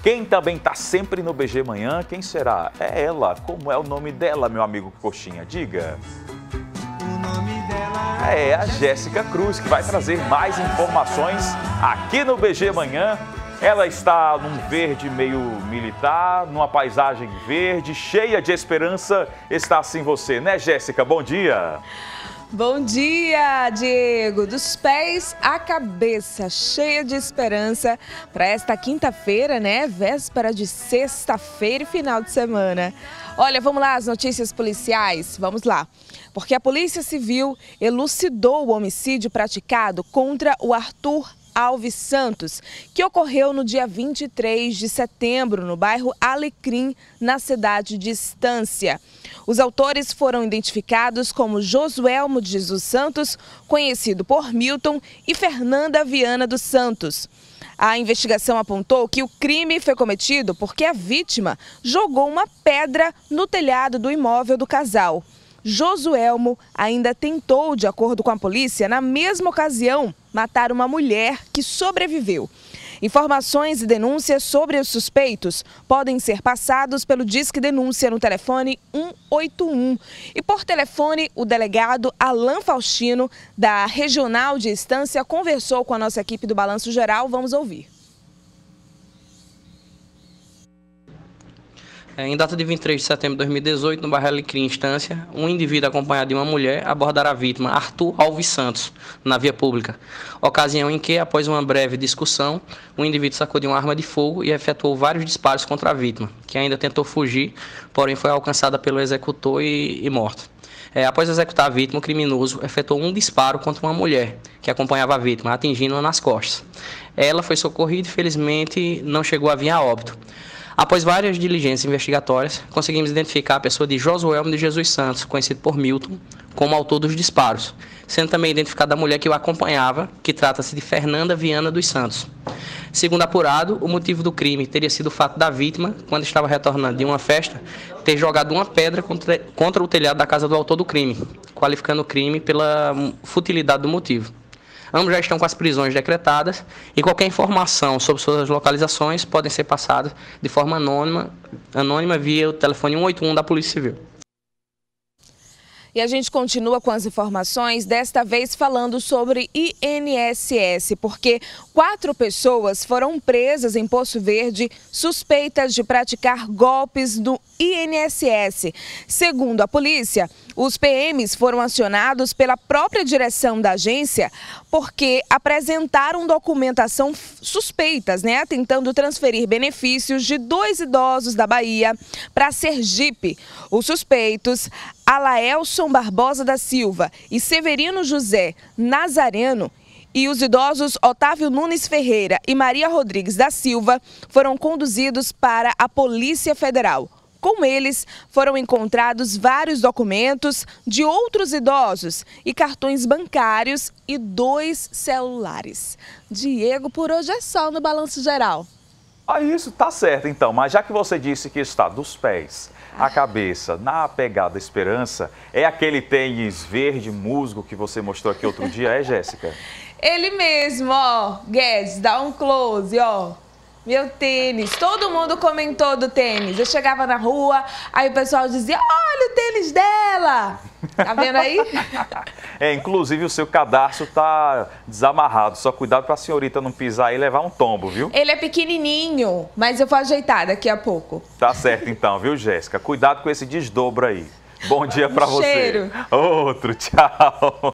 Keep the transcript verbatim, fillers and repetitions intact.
Quem também está sempre no B G Manhã, quem será? É ela. Como é o nome dela, meu amigo Coxinha? Diga. O nome dela É a Jéssica Cruz, que vai trazer mais informações aqui no B G Manhã. Ela está num verde meio militar, numa paisagem verde, cheia de esperança. Está assim você, né, Jéssica? Bom dia. Bom dia, Diego. Dos pés à cabeça, cheia de esperança para esta quinta-feira, né? Véspera de sexta-feira e final de semana. Olha, vamos lá, as notícias policiais. Vamos lá. Porque a Polícia Civil elucidou o homicídio praticado contra o Arthur Alves Santos, que ocorreu no dia vinte e três de setembro, no bairro Alecrim, na cidade de Estância. Os autores foram identificados como Josuelmo de Jesus Santos, conhecido por Milton, e Fernanda Viana dos Santos. A investigação apontou que o crime foi cometido porque a vítima jogou uma pedra no telhado do imóvel do casal. Josuelmo ainda tentou, de acordo com a polícia, na mesma ocasião, matar uma mulher que sobreviveu. Informações e denúncias sobre os suspeitos podem ser passados pelo Disque Denúncia no telefone um oito um. E por telefone, o delegado Alan Faustino, da Regional de Estância, conversou com a nossa equipe do Balanço Geral. Vamos ouvir. Em data de vinte e três de setembro de dois mil e dezoito, no bairro Alecrim, Estância, um indivíduo acompanhado de uma mulher abordará a vítima, Arthur Alves Santos, na via pública. Ocasião em que, após uma breve discussão, o indivíduo sacou de uma arma de fogo e efetuou vários disparos contra a vítima, que ainda tentou fugir, porém foi alcançada pelo executor e, e morta. É, após executar a vítima, o criminoso efetuou um disparo contra uma mulher que acompanhava a vítima, atingindo-a nas costas. Ela foi socorrida e, felizmente, não chegou a vir a óbito. Após várias diligências investigatórias, conseguimos identificar a pessoa de Josuelmo de Jesus Santos, conhecido por Milton, como autor dos disparos, sendo também identificada a mulher que o acompanhava, que trata-se de Fernanda Viana dos Santos. Segundo apurado, o motivo do crime teria sido o fato da vítima, quando estava retornando de uma festa, ter jogado uma pedra contra, contra o telhado da casa do autor do crime, qualificando o crime pela futilidade do motivo. Ambos já estão com as prisões decretadas e qualquer informação sobre suas localizações podem ser passadas de forma anônima, anônima via o telefone um oito um da Polícia Civil. E a gente continua com as informações, desta vez falando sobre I N S S, porque quatro pessoas foram presas em Poço Verde suspeitas de praticar golpes do I N S S. Segundo a polícia, os P Ms foram acionados pela própria direção da agência porque apresentaram documentação suspeitas, né, tentando transferir benefícios de dois idosos da Bahia para Sergipe. Os suspeitos, Alaelson Barbosa da Silva e Severino José Nazareno, e os idosos Otávio Nunes Ferreira e Maria Rodrigues da Silva foram conduzidos para a Polícia Federal. Com eles, foram encontrados vários documentos de outros idosos e cartões bancários e dois celulares. Diego, por hoje é só no Balanço Geral. Ah, isso tá certo então, mas já que você disse que está dos pés à cabeça, na pegada esperança, é aquele tênis verde musgo que você mostrou aqui outro dia, é, Jéssica? Ele mesmo, ó, Guedes, dá um close, ó. Meu tênis, todo mundo comentou do tênis. Eu chegava na rua, aí o pessoal dizia, olha o tênis dela. Tá vendo aí? É, inclusive o seu cadarço tá desamarrado. Só cuidado para a senhorita não pisar e levar um tombo, viu? Ele é pequenininho, mas eu vou ajeitar daqui a pouco. Tá certo então, viu, Jéssica? Cuidado com esse desdobro aí. Bom dia para você. Cheiro. Outro, tchau.